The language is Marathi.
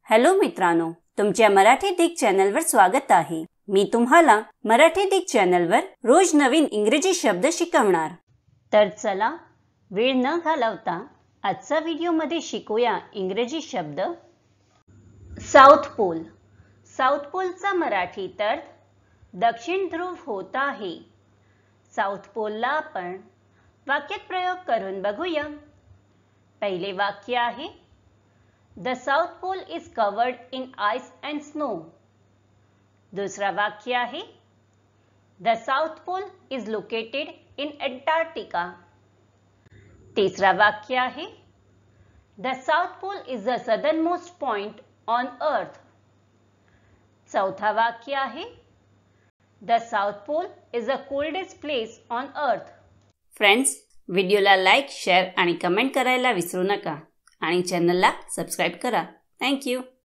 हॅलो मित्रांनो, तुमच्या मराठी दिग चॅनलवर स्वागत आहे। मी तुम्हाला मराठी दिग चॅनलवर रोज नवीन इंग्रजी शब्द शिकवणार। तर चला वेळ न घालवता आजच्या व्हिडिओमध्ये शिकूया इंग्रजी शब्द। South pole. साउथ पोलचा मराठी अर्थ दक्षिण ध्रुव होत आहे। साउथ पोलला आपण वाक्यात प्रयोग करून बघूया। पहिले वाक्य आहे The South Pole is covered in ice and snow. दूसरा वाक्य आहे The South Pole is located in Antarctica. तीसरा वाक्य आहे The South Pole is the southernmost point on Earth. चौथा वाक्य आहे The South Pole is the coldest place on Earth. Friends, व्हिडिओला लाईक, शेअर आणि कमेंट करायला विसरू नका आणि चॅनलला सबस्क्राइब करा। Thank you.